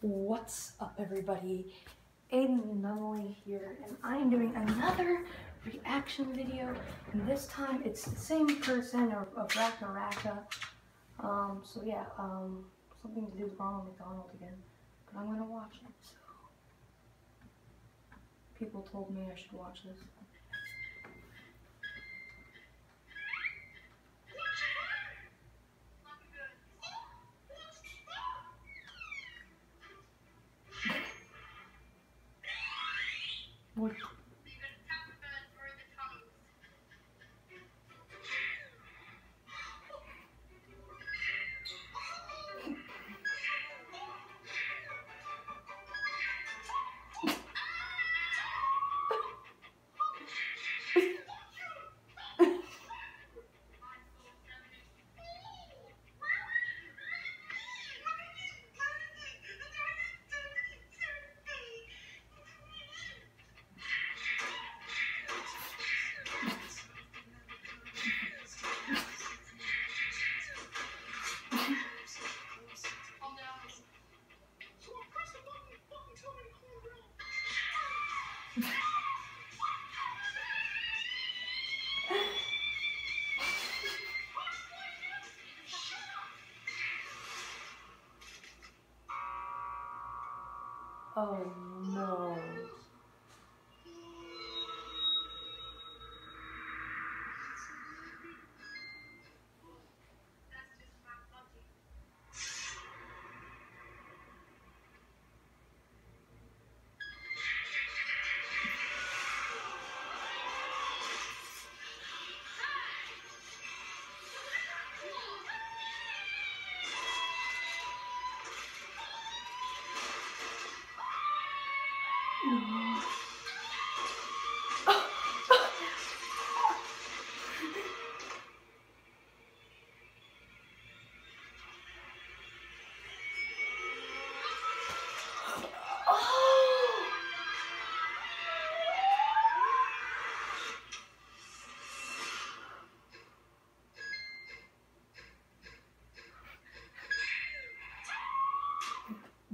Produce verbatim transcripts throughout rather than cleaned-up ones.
What's up, everybody? Aiden and Emily here, and I am doing another reaction video, and this time it's the same person, or of Raka Raka. Um, so yeah, um, something to do with Ronald McDonald again, but I'm gonna watch it, so. People told me I should watch this. What? Oh no.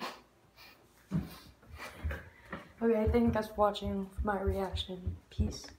Okay, thank you guys for watching my reaction. Peace.